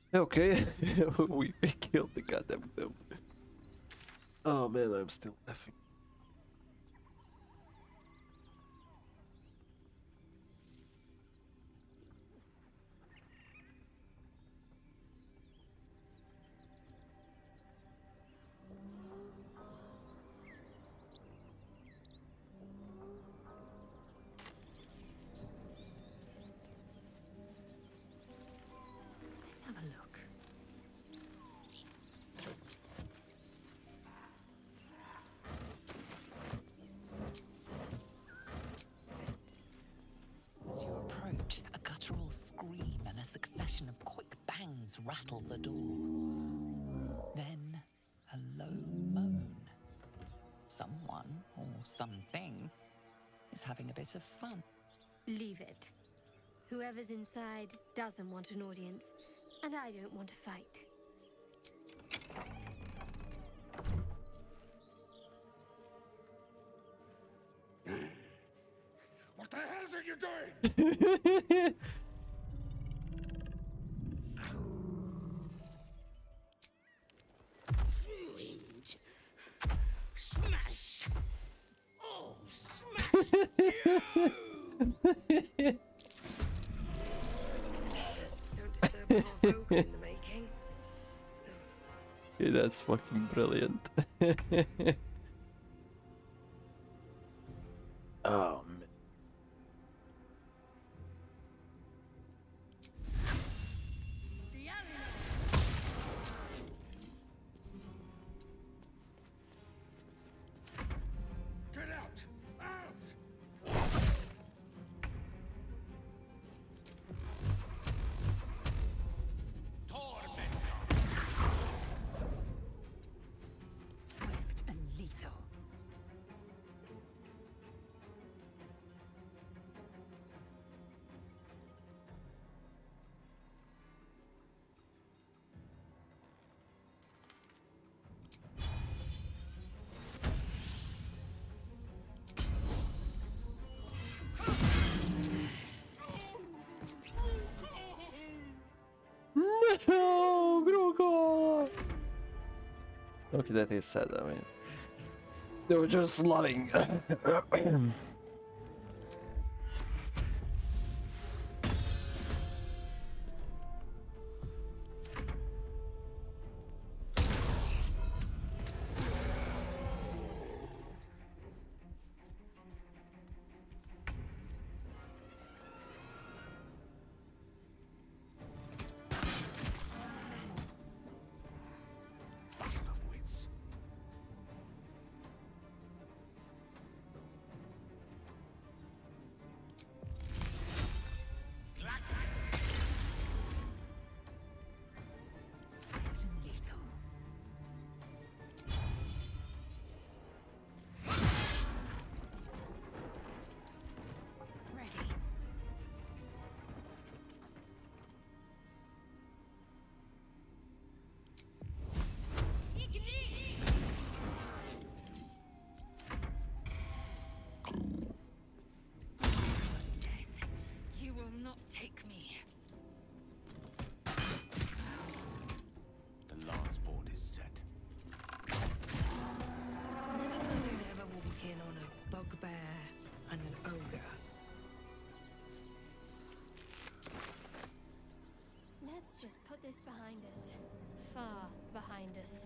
Okay, we killed the goddamn gnome. Oh man, I'm still laughing. Let's have a look. As you approach, a guttural scream and a succession of quick bangs rattle the door. Then, a low moan. Someone, or something, is having a bit of fun. Leave it. Whoever's inside doesn't want an audience, and I don't want to fight. What the hell are you doing? Ruined. Smash. Oh, smash. Don't disturb our vocal in the making. Yeah, that's fucking brilliant. Oh man. Get out. Out. Swift and lethal. No, Gruko! Okay, that is sad, I mean. They were just lying. Battle of wits. Swift and lethal. Ready. Death, you will not take me. The last board is set. Never thought I'd ever walk in on a bugbear and an ogre. Let's just put this behind us. Far behind us.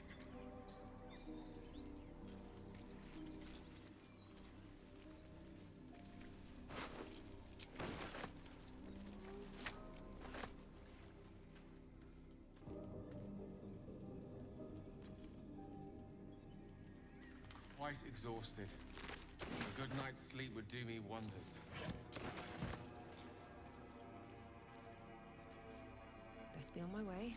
Quite exhausted. A good night's sleep would do me wonders. Best be on my way.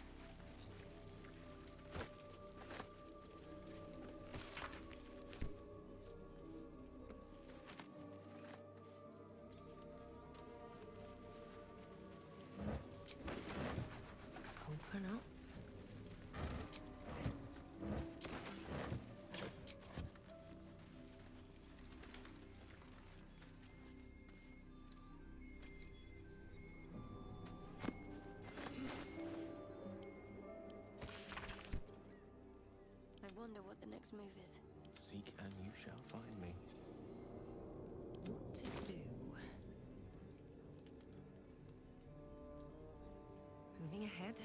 Open up. movers. Seek and you shall find me. What to do? Moving ahead.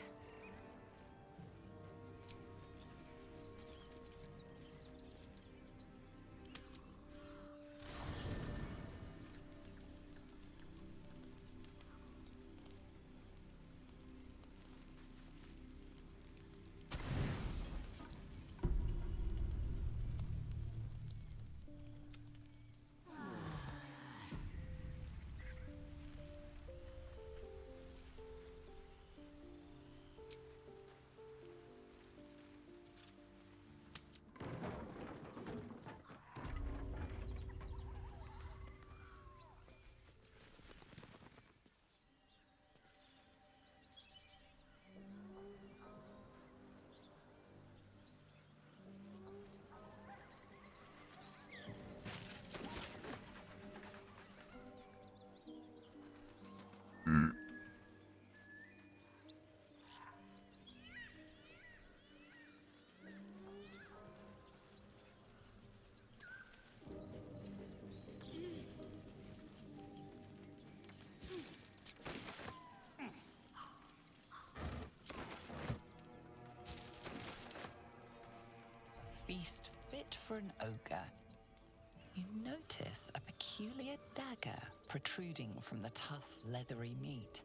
Feast fit for an ogre. You notice a peculiar dagger protruding from the tough, leathery meat.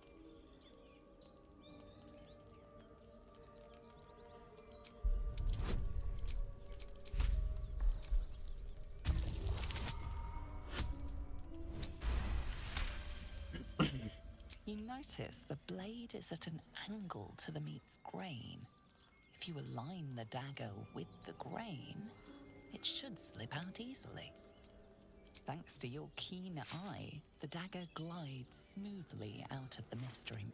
You notice the blade is at an angle to the meat's grain. If you align the dagger with the grain, it should slip out easily. Thanks to your keen eye, the dagger glides smoothly out of the mystery.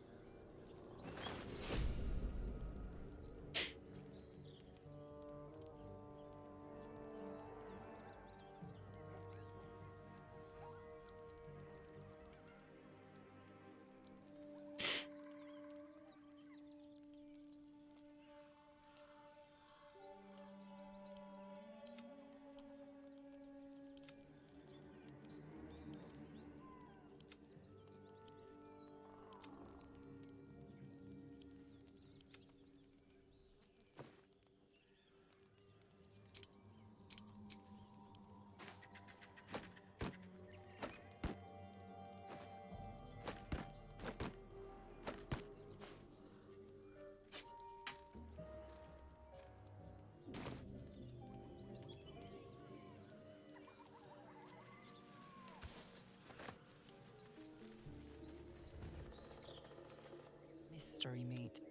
Mystery meat.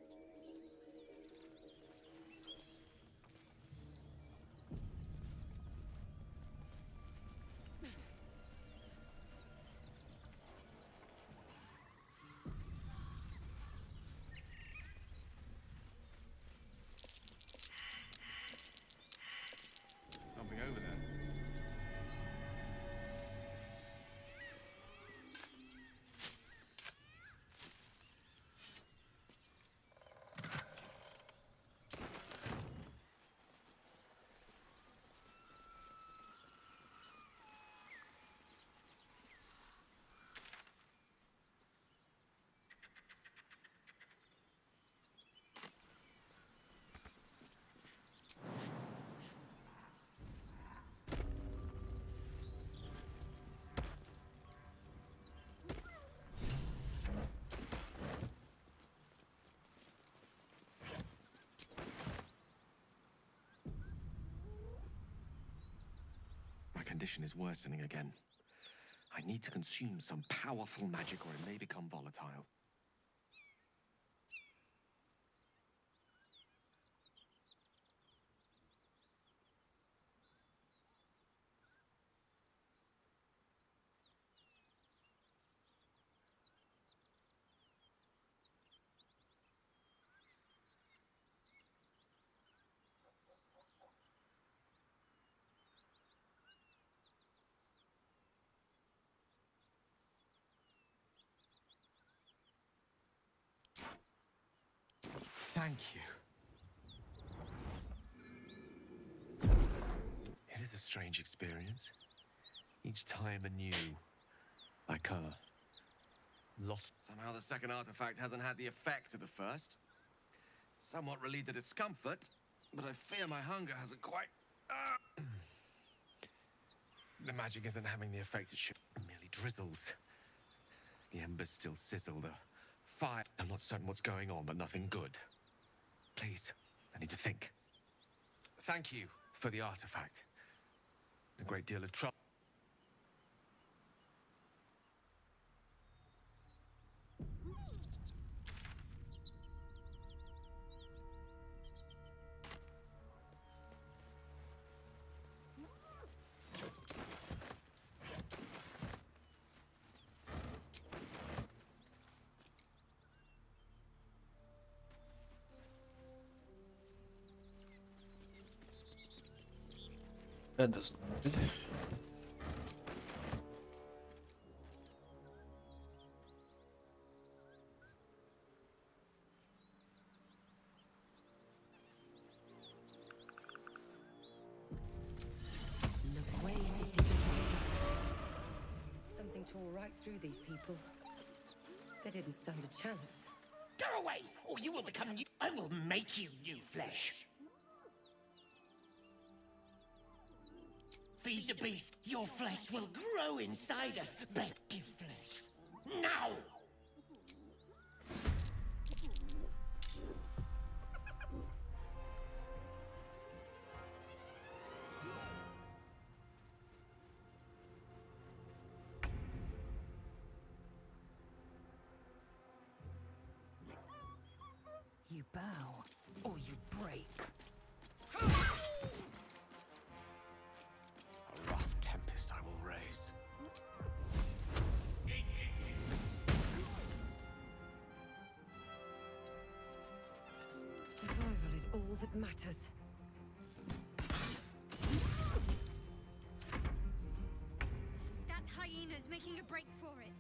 Something over there. My condition is worsening again. I need to consume some powerful magic or it may become volatile. Thank you. strange experience. Each time anew. Like lost. Somehow the second artifact hasn't had the effect of the first. It's somewhat relieved the discomfort, but I fear my hunger hasn't quite. The magic isn't having the effect it should. It merely drizzles. The embers still sizzle. The fire. I'm not certain what's going on, but nothing good. Please, I need to think. Thank you for the artifact. A great deal of trouble. That doesn't work. Something tore right through these people. They didn't stand a chance. Go away, or you will become new. I will make you new flesh. Feed the beast. Your flesh will grow inside us. Beg you flesh. Now! You bow, or you break. A rough tempest I will raise. Survival is all that matters. That hyena's making a break for it.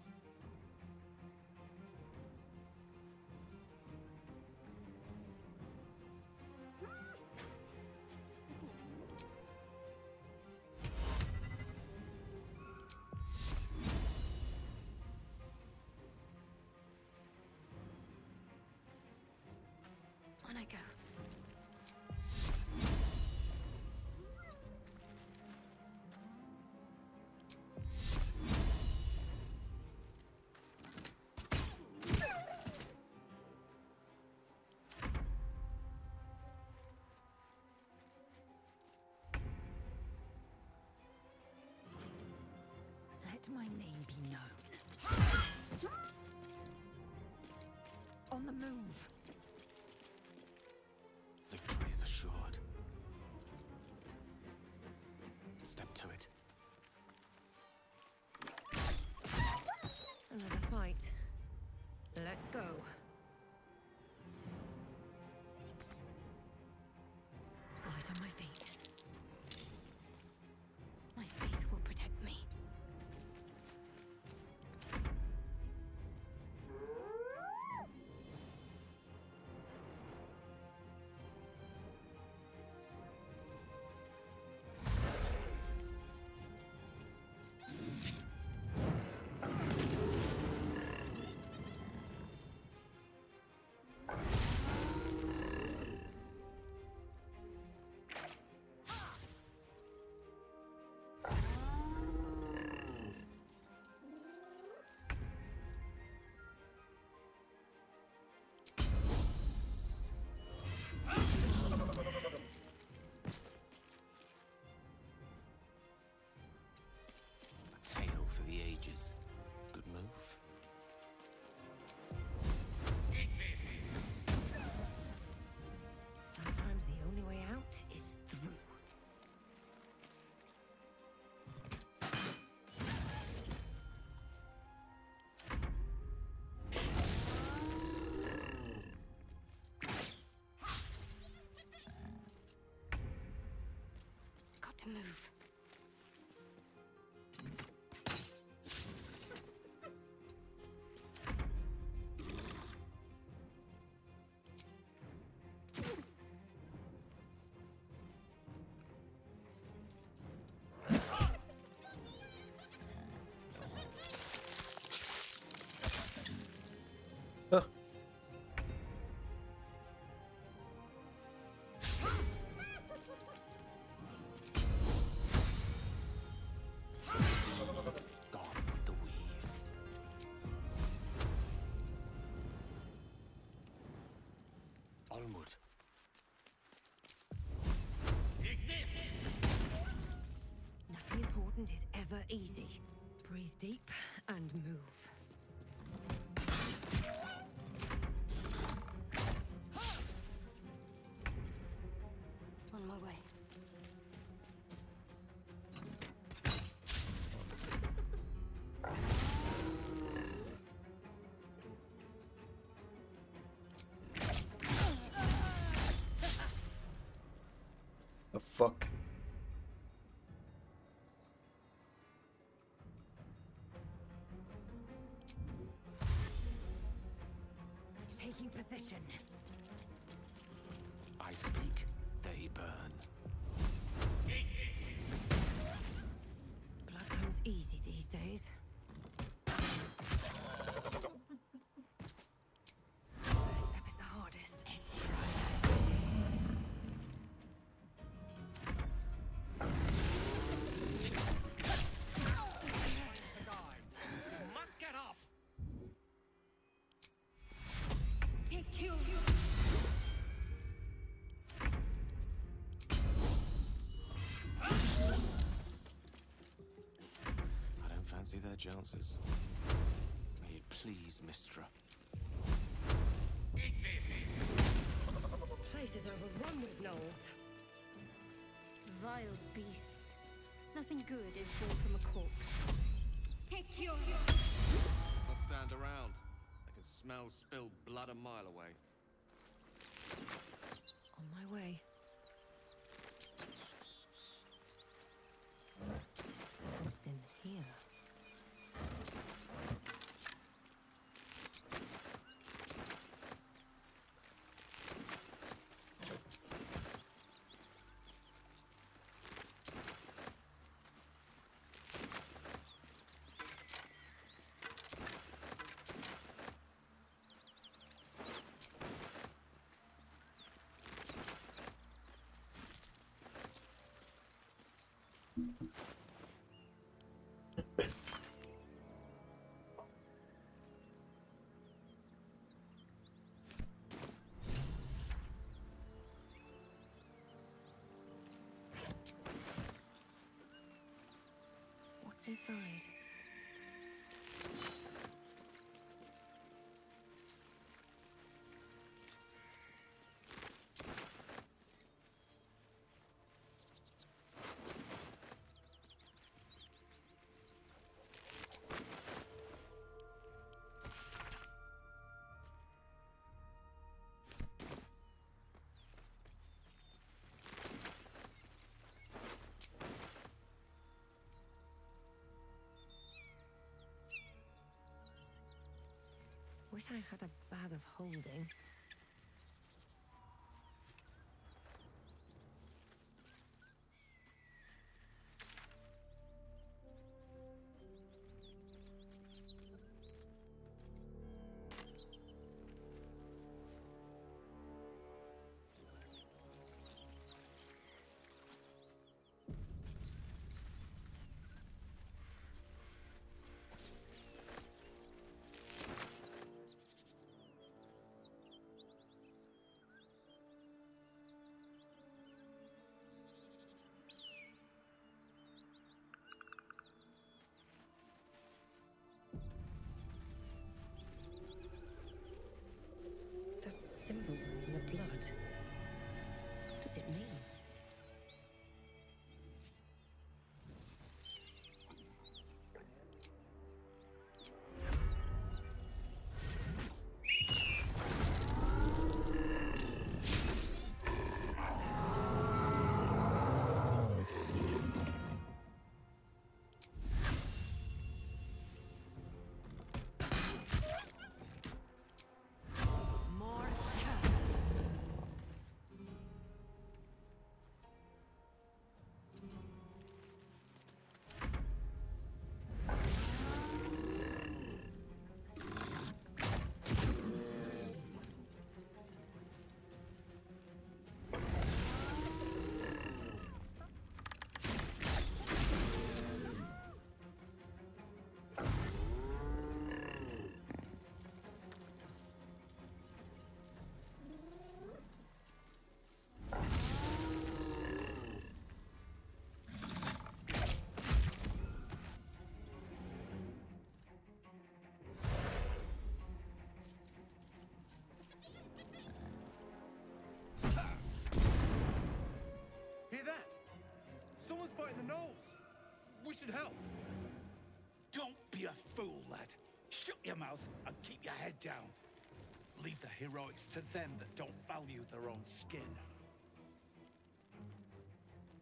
On I go. Let my name be known. On the move. Victory is assured. Step to it. Another fight. Let's go. Light on my feet. My faith will protect me. fuck? Taking position. I speak, they burn. Blood comes easy these days. First step is the hardest. Must get up! Take you. I don't fancy their chances. May it please, Mistra. Place is overrun with gnolls. Vile beasts. Nothing good is born from a corpse. Take you. I'll stand around. I can smell spilled blood a mile away. On my way. What's in here? What's inside? Wish I had a bag of holding. That symbol in the blood. What does it mean? Hear that? Someone's fighting the gnolls. We should help. Don't be a fool, lad. Shut your mouth and keep your head down. Leave the heroics to them that don't value their own skin.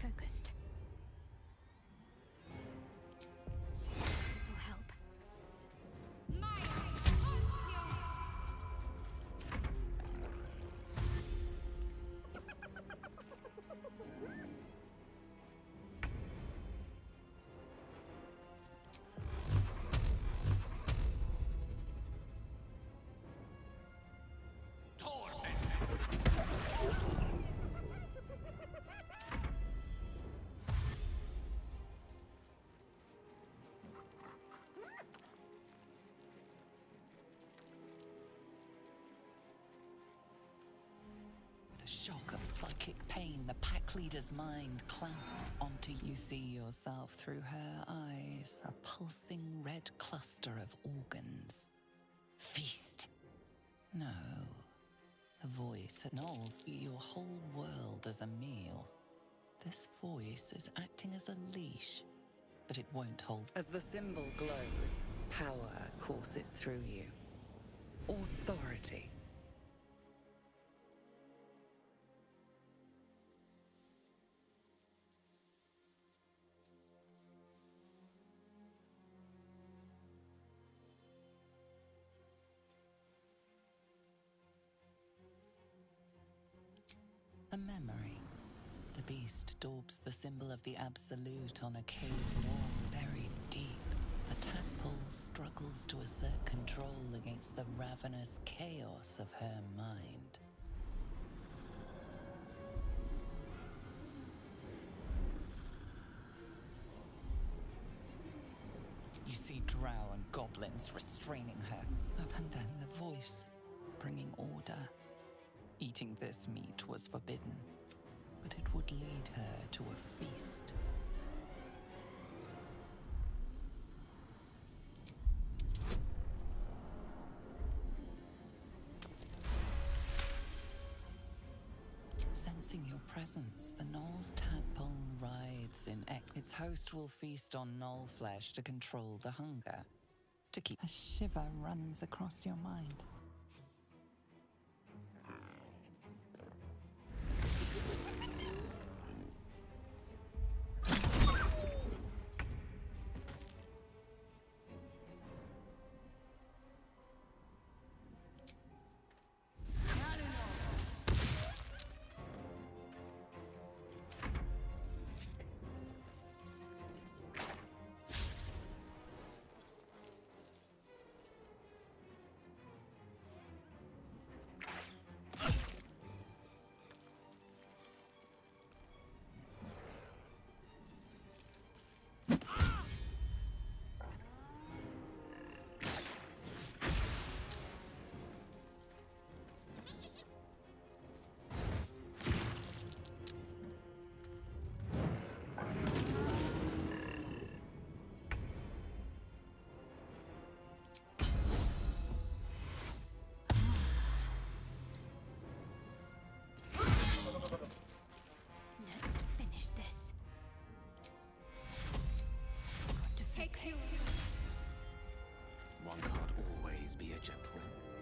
focused. This will help. With a shock of psychic pain, the pack leader's mind clamps onto you. See yourself through her eyes, a pulsing red cluster of organs. Feast. No. The voice at Knowles, see your whole world as a meal. This voice is acting as a leash, but it won't hold. As the symbol glows, power courses through you. Authority. A memory. The beast daubs the symbol of the Absolute on a cave wall buried deep. A tadpole struggles to assert control against the ravenous chaos of her mind. You see drow and goblins restraining her. And then the voice, bringing order. Eating this meat was forbidden, but it would lead her to a feast. Sensing your presence, the Knoll's tadpole writhes in its host will feast on Knoll flesh to control the hunger. To keep a shiver runs across your mind. Let's finish this. Take you. One can't always be a gentleman.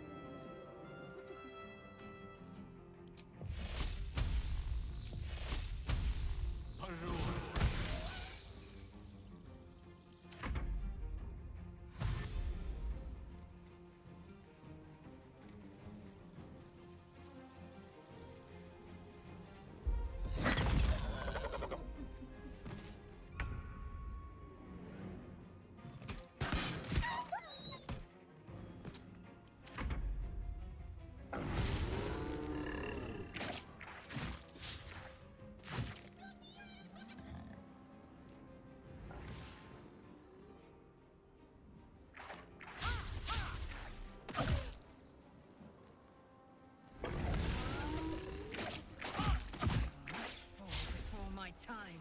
Before my time.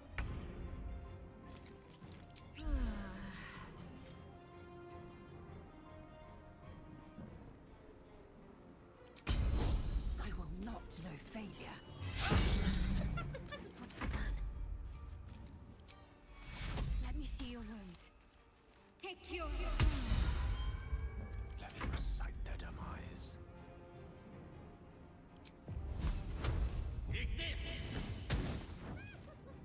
I will not know failure. What's the plan? Let me see your wounds. Take your... Let me recite their demise. Eat this!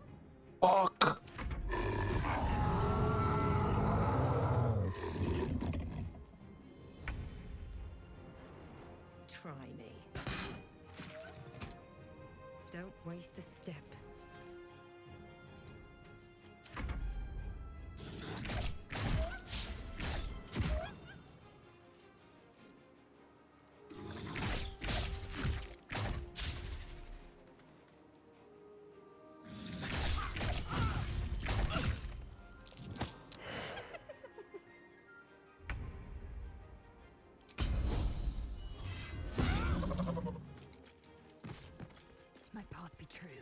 Try me. Don't waste a step. My path be true.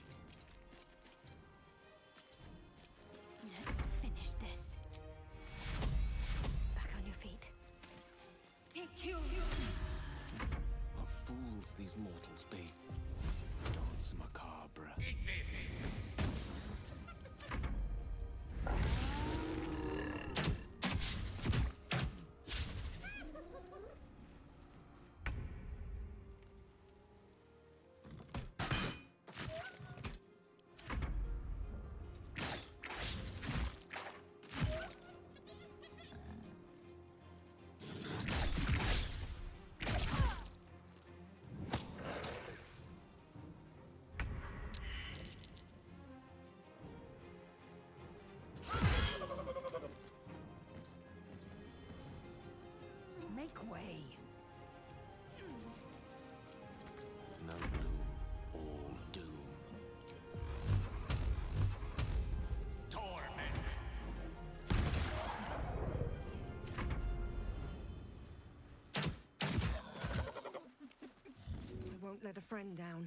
Let's finish this. Back on your feet. Take you. What fools these mortals be. Danse macabre. Eat this! Make way. No bloom, all doom. Torment! I won't let a friend down.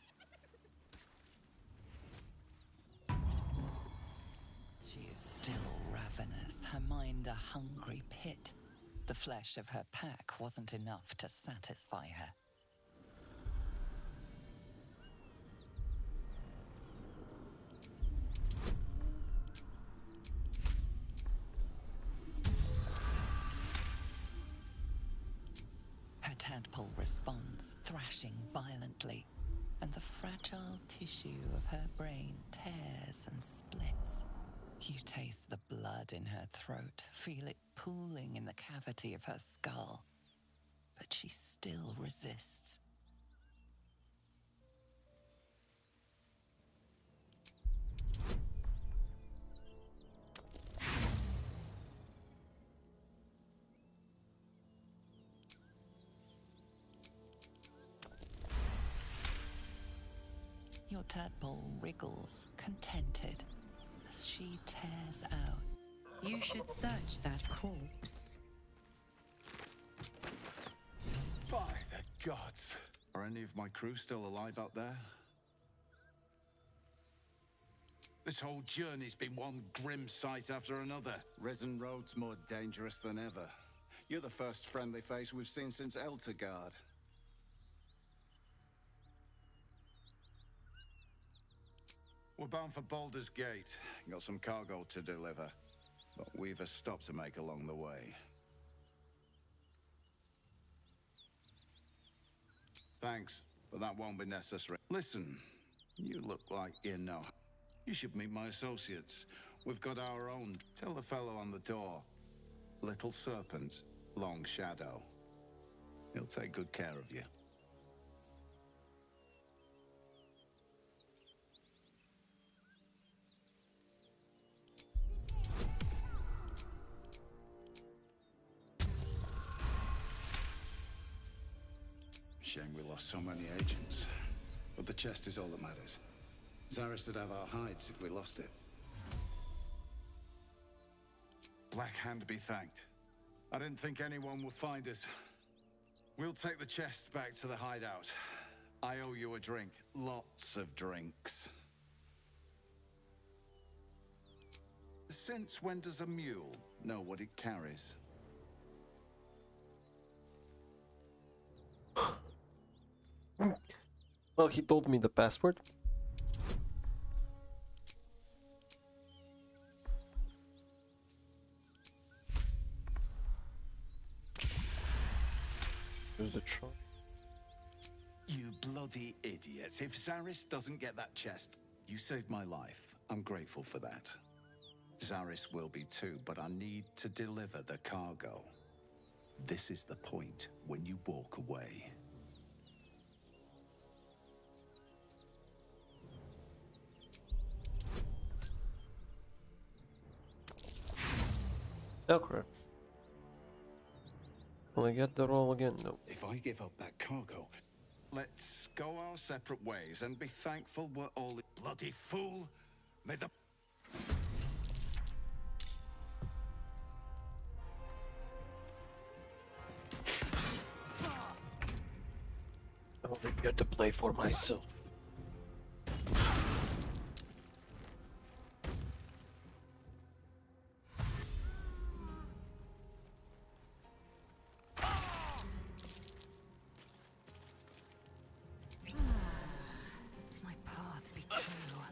She is still ravenous, her mind a hungry pit. The flesh of her pack wasn't enough to satisfy her. Her tadpole responds, thrashing violently, and the fragile tissue of her brain tears and splits. You taste the blood in her throat, feel it pooling in the cavity of her skull. But she still resists. Your tadpole wriggles, contented, as she tears out. You should search that corpse. By the gods! Are any of my crew still alive out there? This whole journey's been one grim sight after another. Risen Road's more dangerous than ever. You're the first friendly face we've seen since Eltergard. We're bound for Baldur's Gate. Got some cargo to deliver. But we've a stop to make along the way. Thanks, but that won't be necessary. Listen, you look like you know. You should meet my associates. We've got our own. Tell the fellow on the door. Little Serpent, Long Shadow. He'll take good care of you. Shame we lost so many agents. But the chest is all that matters. Zaris would have our hides if we lost it. Black Hand be thanked. I didn't think anyone would find us. We'll take the chest back to the hideout. I owe you a drink. Lots of drinks. Since when does a mule know what it carries? Well, he told me the password. There's the trunk. You bloody idiots. If Zaris doesn't get that chest, you saved my life. I'm grateful for that. Zaris will be too, but I need to deliver the cargo. This is the point when you walk away. Oh crap. Will I get the roll again? No. If I give up that cargo, Let's go our separate ways and be thankful we're all... Bloody fool! May the... I only get to play for myself. My path be true.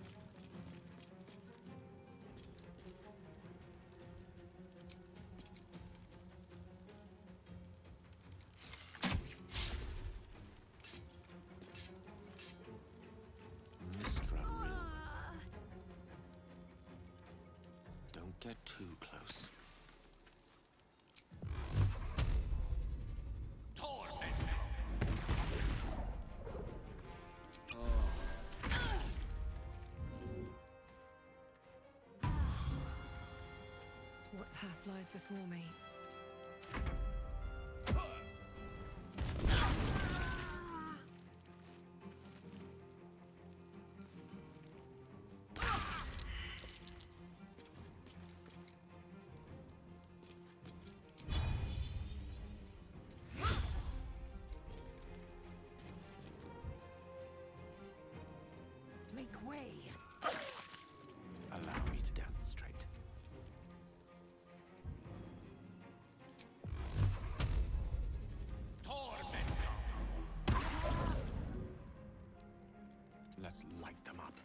Mistra Rill. Don't get too close. What path lies before me? Make way. Allow me to demonstrate. Let's light them up.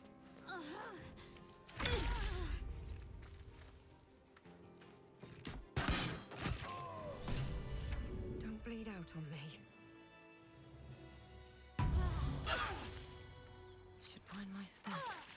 Don't bleed out on me. Should find my step.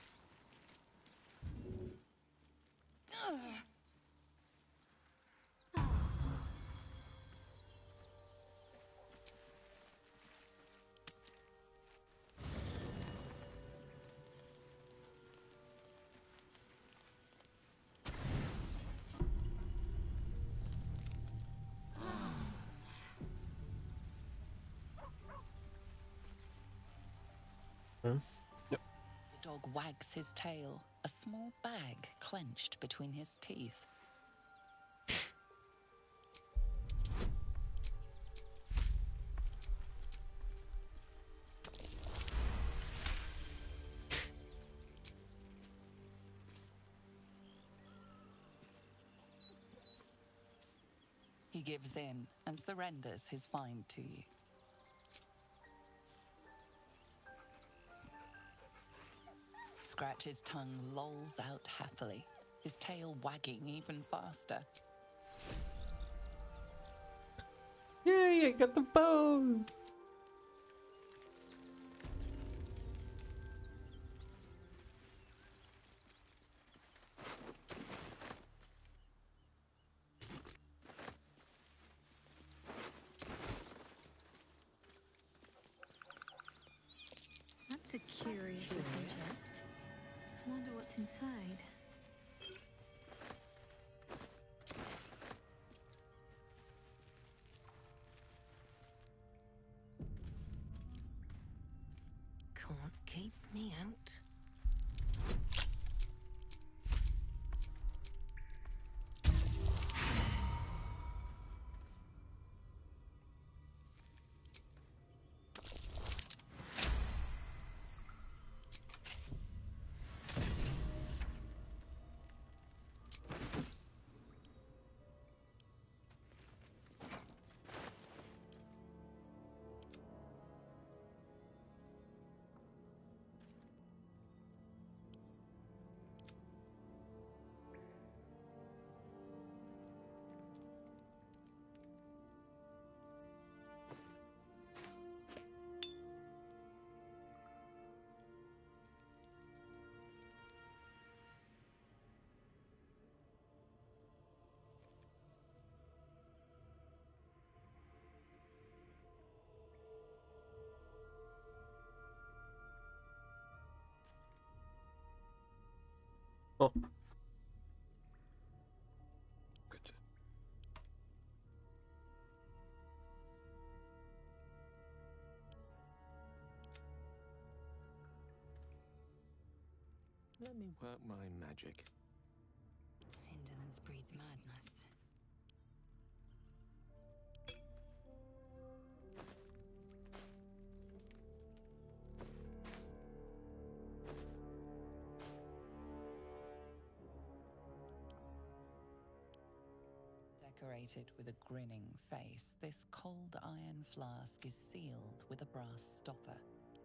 The dog wags his tail, a small bag clenched between his teeth. He gives in and surrenders his find to you. Scratch's tongue lolls out happily, his tail wagging even faster. Yay, I got the bone! That's a curious looking chest. I wonder what's inside. Can't keep me out. Oh. Good. Let me work my magic. Indolence breeds madness. Decorated with a grinning face, this cold iron flask is sealed with a brass stopper.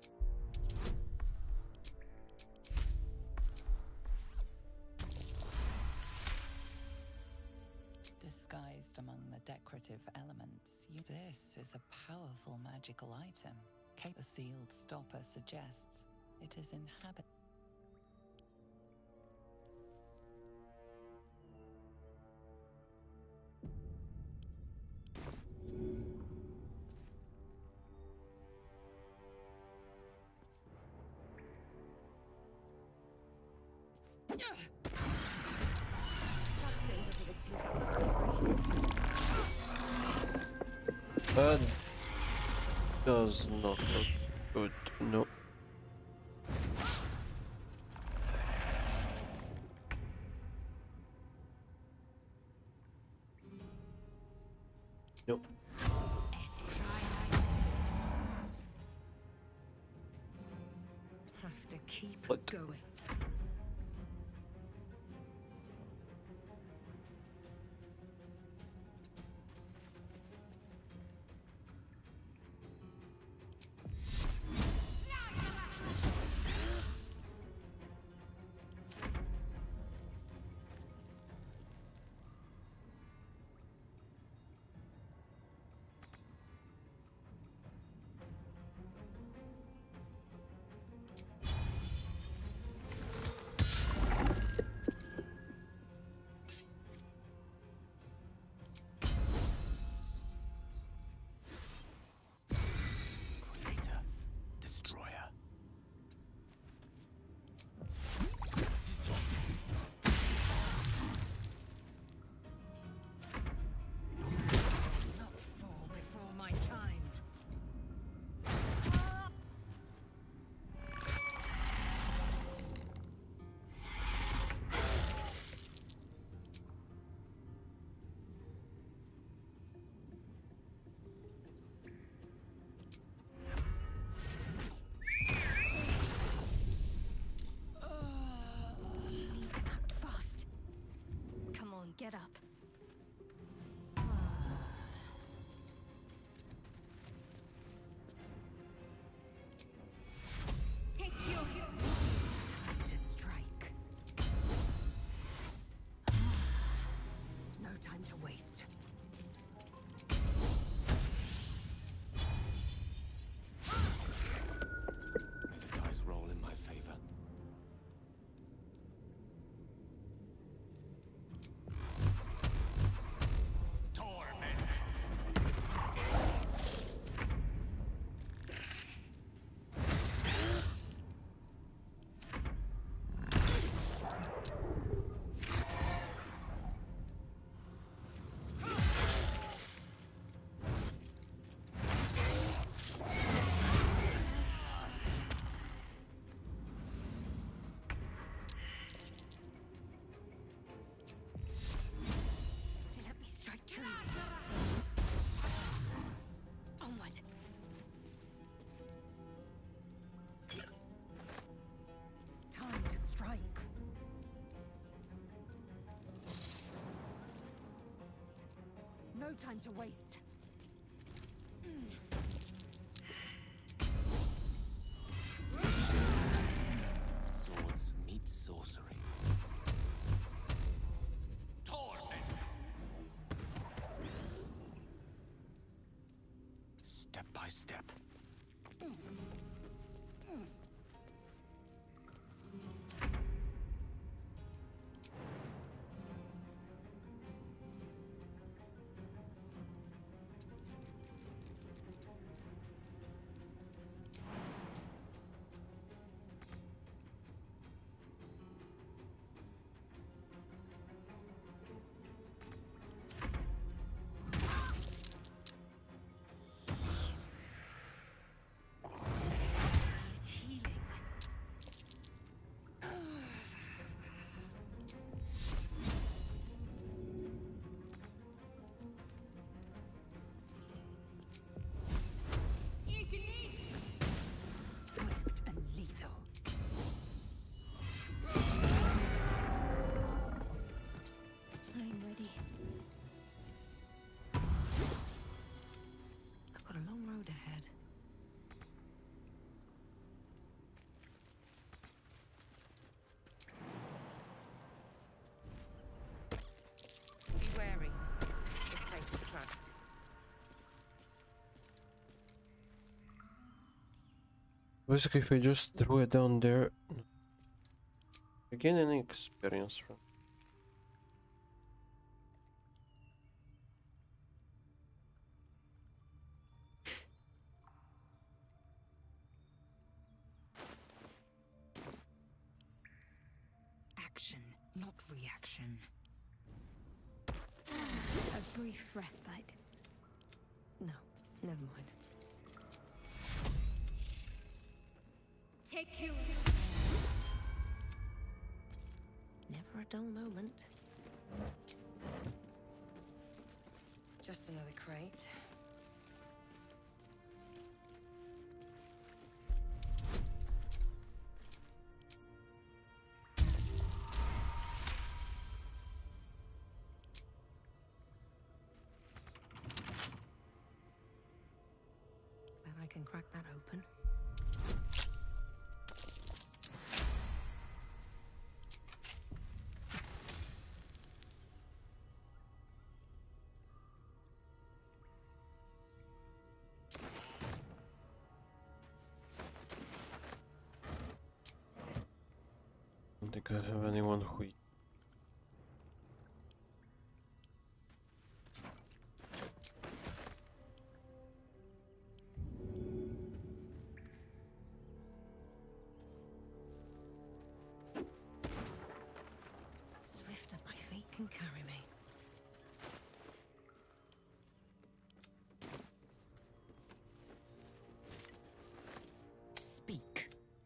Disguised among the decorative elements, this is a powerful magical item. The sealed stopper suggests it is inhabited. That does not look good. No. Nope. Have to keep What? going. Creator, destroyer. Not fall before my time. Act fast. Come on, get up. Take your Time to strike. No time to waste. May the dice roll in my favor. Torment! Let me strike true. Onward. Time to strike. No time to waste. Swords meet sorcery. Torment! Step by step. Basically, if I just throw it down there, I gain any experience from. Action, not reaction. A brief respite. No, never mind. Take you. Never a dull moment. Just another crate. Bet I can crack that open. I don't think I have anyone who. Swift as my feet can carry me. Speak.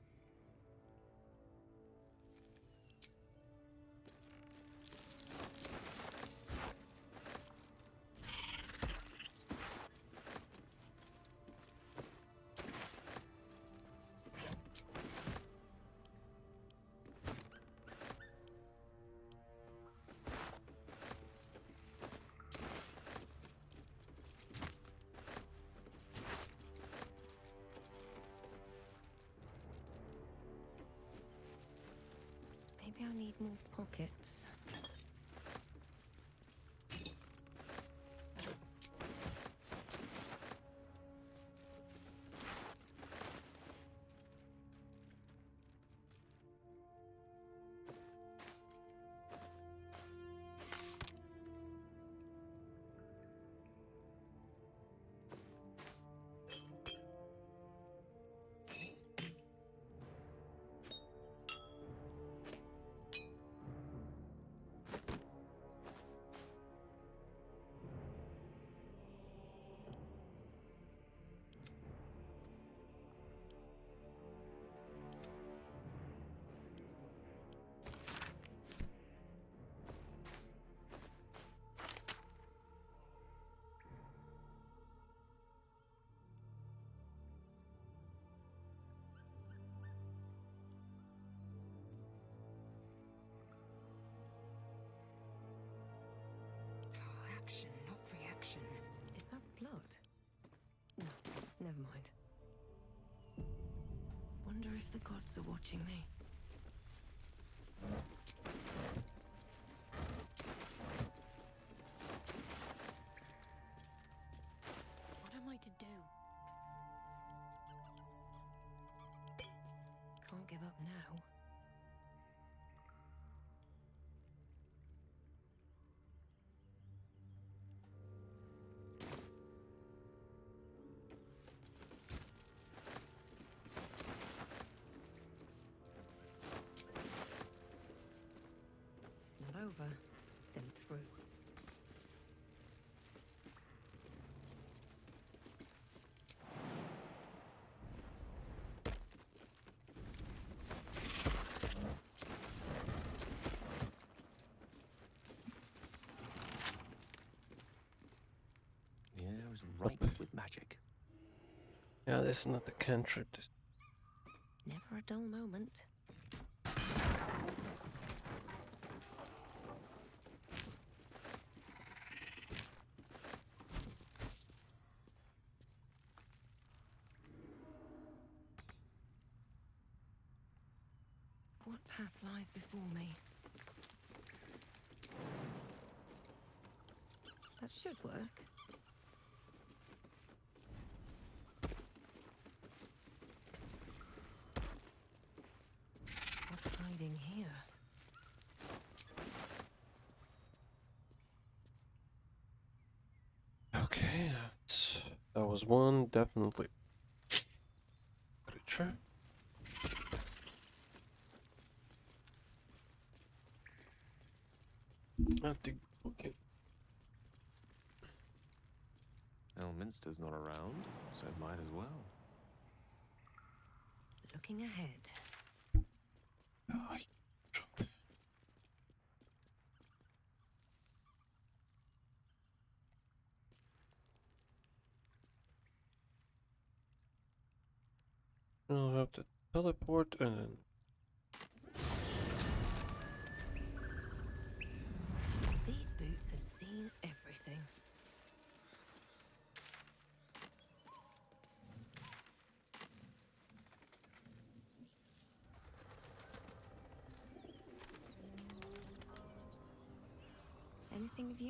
Maybe I need more pockets. Action, not reaction. Is that blood? No, never mind. Wonder if the gods are watching me. What am I to do? Can't give up now. Not over, then through. The air is ripe with magic. Yeah, this is not a cantrip. Never a dull moment. What path lies before me? That should work. hiding here? Okay, that was one, definitely. Creature. I think, okay. Elminster's not around, so might as well. Looking ahead. Oh, I'll have to teleport and then. These boots have seen everything. Anything of use?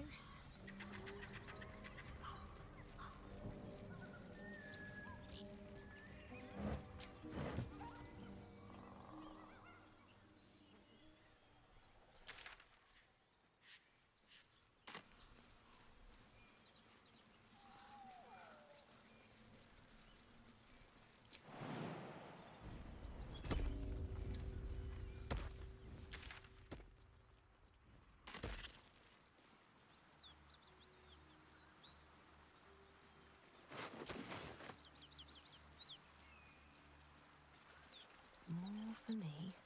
More for me.